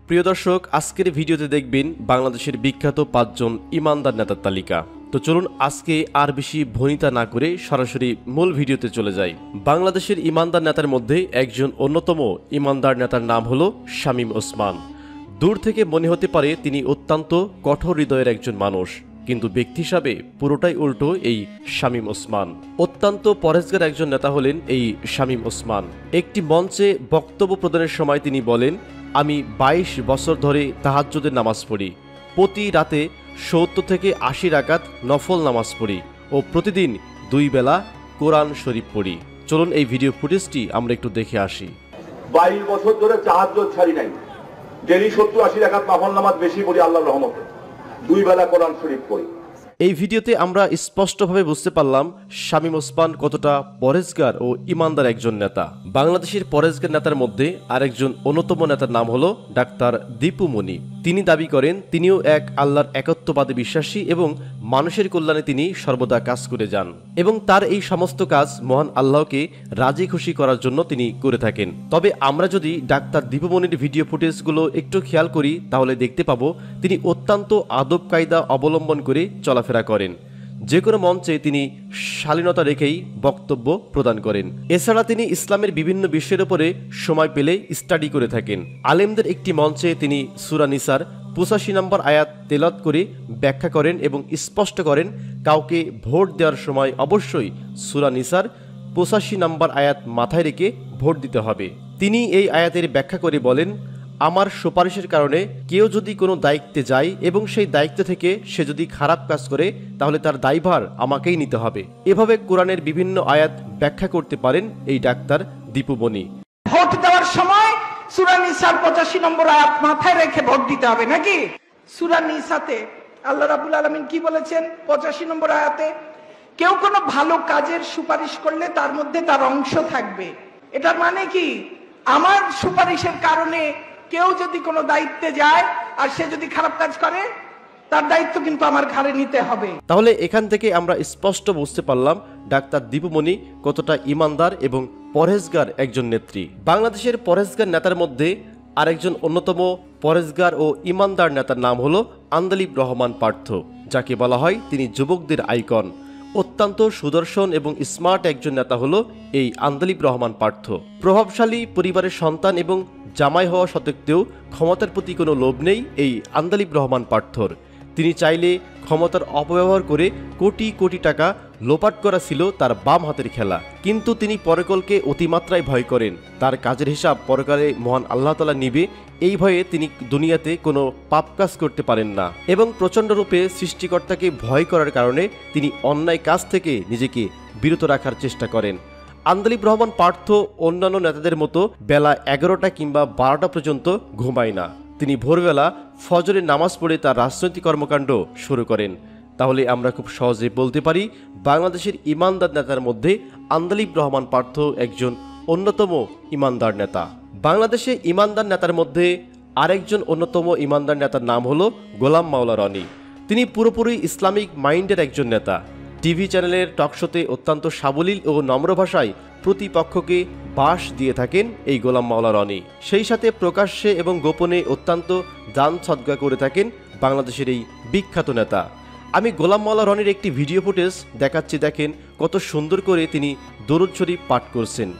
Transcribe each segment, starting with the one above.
প্রিয় দর্শক, আজকের ভিডিওতে দেখবেন বাংলাদেশের বিখ্যাত 5 জন ইমানদার নেতার তালিকা। তো চলুন আজকে আর বেশি ভনিতা না করে সরাসরি মূল ভিডিওতে চলে যাই। বাংলাদেশের ইমানদার নেতার মধ্যে একজন অন্যতম ইমানদার নেতার নাম হলো শামীম ওসমান। দূর থেকে মনে হতে পারে তিনি অত্যন্ত কঠোর হৃদয়ের একজন মানুষ, কিন্তু ব্যক্তি হিসাবে পুরোটাই উল্টো এই শামীম ওসমান। অত্যন্ত পরহেজগার একজন নেতা হলেন এই শামীম ওসমান। একটি মঞ্চে বক্তব্য প্রদানের সময় তিনি বলেন, আমি 22 বছর ধরে তাহাজ্জুদের নামাজ পড়ি, প্রতি রাতে 70 থেকে 80 রাকাত নফল নামাজ পড়ি ও প্রতিদিন 2 বেলা কোরআন শরীফ পড়ি। চলুন এই ভিডিও ফুটেজটি আমরা একটু দেখে আসি। 22 বছর ধরে তাহাজ্জুদ ছাড়ি নাই, ডেলি 70-80 রাকাত নফল নামাজ বেশি পড়ি, আল্লাহর রহমতে 2 বেলা কোরআন শরীফ পড়ি। এই ভিডিওতে আমরা স্পষ্টভাবে বুঝতে পারলাম শামীম ওসমান কতটা পরহেজগার ও ইমানদার একজন নেতা। বাংলাদেশের পরহেজগার নেতার মধ্যে আরেকজন অন্যতম নেতার নাম হলো ডাক্তার দীপু মনি। তিনি দাবি করেন তিনিও এক আল্লাহর একত্ববাদে বিশ্বাসী এবং মানুষের কল্যাণে তিনি সর্বদা কাজ করে যান এবং তার এই সমস্ত কাজ মহান আল্লাহকে রাজি খুশি করার জন্য তিনি করে থাকেন। তবে আমরা যদি ডাক্তার দীপু মনির ভিডিও ফুটেজগুলো একটু খেয়াল করি তাহলে দেখতে পাবো তিনি অত্যন্ত আদব কায়দা অবলম্বন করে চলাফেরা করেন। যে কোনো মঞ্চে তিনি শালীনতা রেখেই বক্তব্য প্রদান করেন। এছাড়া তিনি ইসলামের বিভিন্ন বিষয়ের উপরে সময় পেলে স্টাডি করে থাকেন। আলেমদের একটি মঞ্চে তিনি সূরা নিসার 85 নম্বর আয়াত তেলাওয়াত করে ব্যাখ্যা করেন এবং স্পষ্ট করেন কাউকে ভোট দেওয়ার সময় অবশ্যই সূরা নিসার 85 নম্বর আয়াত মাথায় রেখে ভোট দিতে হবে। তিনি এই আয়াতের ব্যাখ্যা করে বলেন, আমার সুপারিশের কারণে কেউ যদি কোনো দায়িত্বে যায় এবং সেই দায়িত্ব থেকে সে যদি খারাপ কাজ করে তাহলে তার দায়ভার আমাকেই নিতে হবে। এভাবে কোরআনের বিভিন্ন আয়াত ব্যাখ্যা করতে পারেন এই ডাক্তার দীপু মনি। ভোট দেওয়ার সময় সূরা নিসার 85 নম্বর আয়াত মাথায় রেখে ভোট দিতে হবে নাকি? সূরা নিসাতে আল্লাহ রাব্বুল আলামিন কি বলেছেন? 85 নম্বর আয়াতে কেউ কোনো ভালো কাজের সুপারিশ করলে তার মধ্যে তার অংশ থাকবে। এটার মানে কি? আমার সুপারিশের কারণে কেউ যদি কোনো দায়িত্বে যায় আর সে যদি খারাপ কাজ করে তার দায়িত্ব কিন্তু আমার ঘাড়ে নিতে হবে। তাহলে এখান থেকে আমরা স্পষ্ট বুঝতে পারলাম ডাক্তার দীপু মনি কতটা ইমানদার এবং পরহেজগার একজন নেত্রী। বাংলাদেশের পরহেজগার নেতার মধ্যে আরেকজন অন্যতম পরহেজগার ও ইমানদার নেতার নাম হলো আন্দালিব রহমান পার্থ, যাকে বলা হয় তিনি যুবকদের আইকন। অত্যন্ত সুদর্শন এবং স্মার্ট একজন নেতা হলো এই আন্দালিব রহমান পার্থ। প্রভাবশালী পরিবারের সন্তান এবং জামাই হওয়া সত্ত্বেও ক্ষমতার প্রতি কোনো লোভ নেই এই আন্দালিব রহমান পার্থর। তিনি চাইলে ক্ষমতার অপব্যবহার করে কোটি কোটি টাকা লোপাট করা ছিল তার বাম হাতের খেলা, কিন্তু তিনি পরকালকে অতিমাত্রায় ভয় করেন। তার কাজের হিসাব পরকালে মহান আল্লাহ তাআলা নিবে, এই ভয়ে তিনি দুনিয়াতে কোনো পাপ কাজ করতে পারেন না এবং প্রচণ্ড রূপে সৃষ্টিকর্তাকে ভয় করার কারণে তিনি অন্যায় কাজ থেকে নিজেকে বিরত রাখার চেষ্টা করেন। আন্দালিব রহমান পার্থ অন্যান্য নেতাদের মতো বেলা 11টা কিংবা 12টা পর্যন্ত ঘুমায় না। তিনি ভোরবেলা ফজরের নামাজ পড়ে তার রাজনৈতিক কর্মকাণ্ড শুরু করেন। তাহলে আমরা খুব সহজে বলতে পারি বাংলাদেশের ইমানদার নেতার মধ্যে আন্দালিব রহমান পার্থ একজন অন্যতম ইমানদার নেতা। বাংলাদেশে ইমানদার নেতার মধ্যে আরেকজন অন্যতম ইমানদার নেতার নাম হলো গোলাম মাওলা রনি। তিনি পুরোপুরি ইসলামিক মাইন্ডের একজন নেতা। টিভি চ্যানেলের টকশোতে অত্যন্ত সাবলীল ও নম্র ভাষায় প্রতিপক্ষকে বাস দিয়ে থাকেন এই গোলাম মাওলা রনি। সেই সাথে প্রকাশ্যে এবং গোপনে অত্যন্ত দান সদকা করে থাকেন বাংলাদেশের এই বিখ্যাত নেতা। আমি গোলাম মাওলা রনির একটি ভিডিও ফুটেজ দেখাচ্ছি, দেখেন কত সুন্দর করে তিনি দরুদ শরীফ পাঠ করছেন।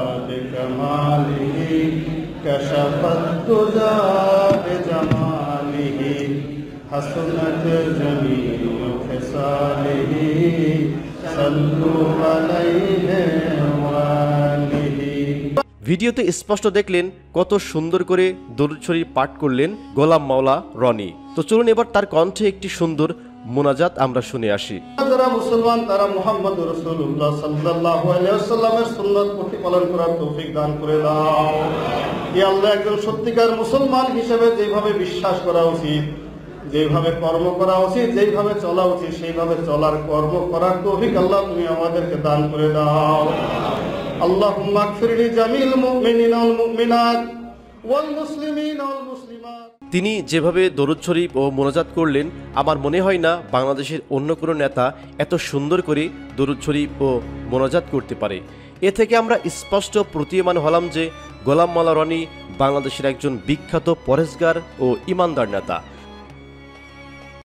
ভিডিওতে স্পষ্ট দেখলেন কত সুন্দর করে দরুদ শরীফ পাঠ করলেন গোলাম মাওলা রনি। তো চলুন এবার তার কণ্ঠে একটি সুন্দর মোনাজাত আমরা শুনে আসি। যারা মুসলমান তারা মুহাম্মদুর রাসূলুল্লাহ সাল্লাল্লাহু আলাইহি ওয়াসাল্লামের সুন্নাত প্রতিপালন করার তৌফিক দান করে দাও। হে আল্লাহ, একজন সত্যিকার মুসলমান হিসেবে যেভাবে বিশ্বাস করা উচিত, যেভাবে কর্ম করা উচিত, যেভাবে চলা উচিত সেইভাবে চলার কর্ম করার তৌফিক আল্লাহ তুমি আমাদেরকে দান করে দাও। আল্লাহুম্মা গফির লি জামিল মুমিনিনা ওয়াল মুমিনাত ওয়াল মুসলিমিনা ওয়াল মুসলিমাত। তিনি যেভাবে দরুদ শরীফ ও মোনাজাত করলেন, আমার মনে হয় না বাংলাদেশের অন্য কোনো নেতা এত সুন্দর করে দরুদ শরীফ ও মোনাজাত করতে পারে। এ থেকে আমরা স্পষ্ট প্রতীয়মান হলাম যে গোলাম মাওলা রনি বাংলাদেশের একজন বিখ্যাত পরেশগার ও ইমানদার নেতা।